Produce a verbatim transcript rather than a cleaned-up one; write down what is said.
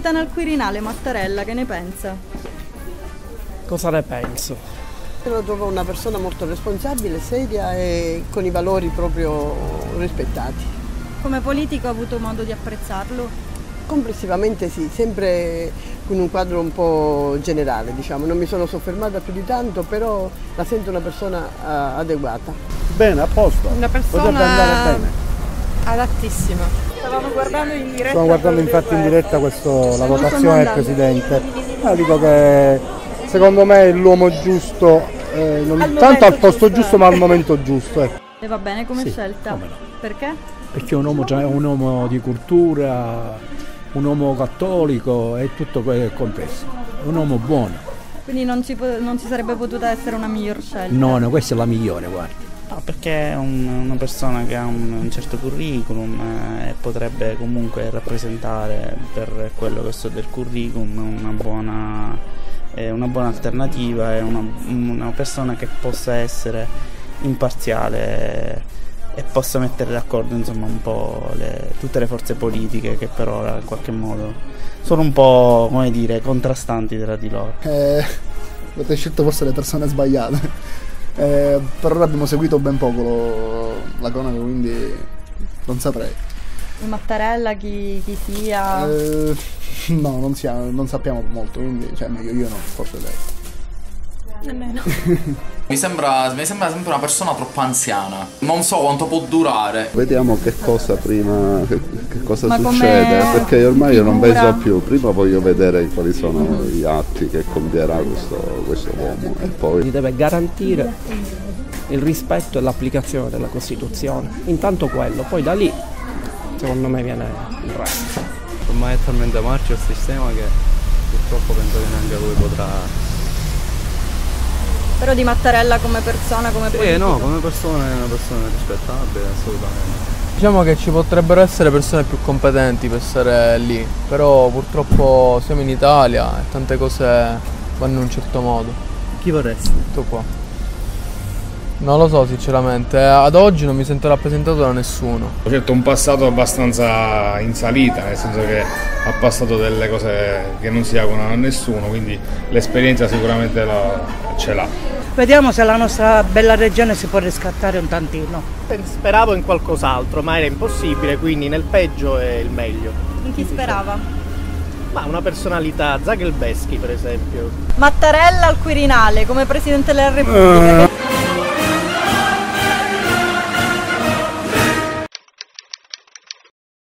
Gaetano al Quirinale, Mattarella, che ne pensa? Cosa ne penso? Lo trovo una persona molto responsabile, seria e con i valori proprio rispettati. Come politico ha avuto modo di apprezzarlo? Complessivamente sì, sempre in un quadro un po' generale, diciamo. Non mi sono soffermata più di tanto, però la sento una persona uh, adeguata. Bene, a posto. Una persona potrebbe andare bene. Adattissima. Stavamo guardando in diretta. Stiamo guardando infatti in diretta questo, la votazione del Presidente. Ah, dico che secondo me è l'uomo giusto, eh, non Al tanto al posto giusto, giusto, ma al momento giusto. Ecco. E va bene come Sì, scelta? come no. Perché? Perché è un uomo, è un uomo di cultura, un uomo cattolico e tutto quello che è compreso. Un uomo buono. Quindi non ci, non ci sarebbe potuta essere una miglior scelta? No, no, questa è la migliore, guarda. No, perché è un, una persona che ha un, un certo curriculum eh, e potrebbe comunque rappresentare per quello che so del curriculum una buona, eh, una buona alternativa e una, una persona che possa essere imparziale e possa mettere d'accordo insomma un po' le, tutte le forze politiche che per ora in qualche modo sono un po', come dire, contrastanti tra di loro. Eh, avete scelto forse le persone sbagliate. Eh, per ora abbiamo seguito ben poco lo, la cronaca, quindi non saprei. Il Mattarella chi, chi sia? Eh, no, non, siamo, non sappiamo molto, quindi cioè meglio io no, forse lei. Nemmeno. Mi sembra, mi sembra sempre una persona troppo anziana. Non so quanto può durare. Vediamo che cosa prima, che, che cosa Ma succede, perché ormai io non figura? penso più. Prima voglio vedere quali sono gli atti che compierà questo, questo uomo e poi Gli deve garantire il rispetto e l'applicazione della Costituzione. Intanto quello, poi da lì secondo me viene il resto. Ormai è talmente marcio il sistema che purtroppo penso che neanche lui potrà. Però di Mattarella come persona, come politico? Eh no, come persona è una persona rispettabile, assolutamente. Diciamo che ci potrebbero essere persone più competenti per stare lì, però purtroppo siamo in Italia e tante cose vanno in un certo modo. Chi vorresti? Tutto qua. Non lo so sinceramente, ad oggi non mi sento rappresentato da nessuno. Certo, un passato abbastanza in salita, nel senso che ha passato delle cose che non si augurano a nessuno, quindi l'esperienza sicuramente la, ce l'ha. Vediamo se la nostra bella regione si può riscattare un tantino. Speravo in qualcos'altro, ma era impossibile, quindi nel peggio è il meglio. In chi sperava? Ma una personalità, Zagrebelsky per esempio. Mattarella al Quirinale come Presidente della Repubblica. Uh.